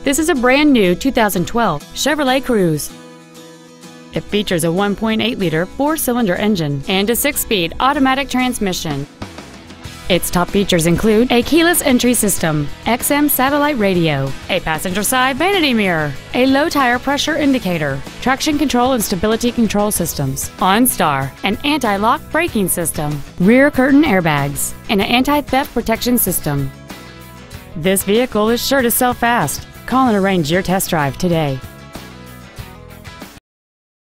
This is a brand new 2012 Chevrolet Cruze. It features a 1.8-liter four-cylinder engine and a 6-speed automatic transmission. Its top features include a keyless entry system, XM satellite radio, a passenger side vanity mirror, a low tire pressure indicator, traction control and stability control systems, OnStar, an anti-lock braking system, rear curtain airbags, and an anti-theft protection system. This vehicle is sure to sell fast. Call and arrange your test drive today.